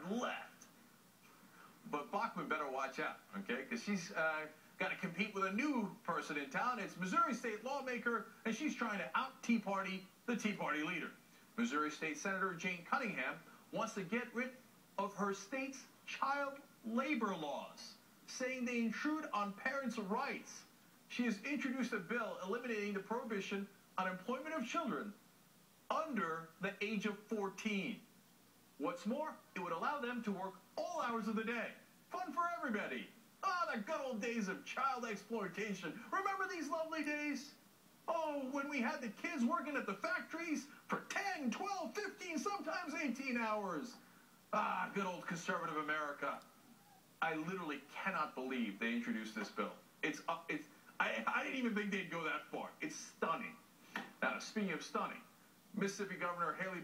left. But Bachmann better watch out, okay? Because she's got to compete with a new person in town. It's Missouri State lawmaker, and she's trying to out-Tea Party the Tea Party leader. Missouri State Senator Jane Cunningham wants to get rid of her state's child labor laws, saying they intrude on parents' rights. She has introduced a bill eliminating the prohibition on employment of children under the age of 14. What's more, it would allow them to work all hours of the day. Fun for everybody. Ah, the good old days of child exploitation. Remember these lovely days? Oh, when we had the kids working at the factories for 10, 12, 15, sometimes 18 hours. Ah, good old conservative America. I literally cannot believe they introduced this bill. I didn't even think they'd go that far. It's stunning. Now, speaking of stunning, Mississippi Governor Haley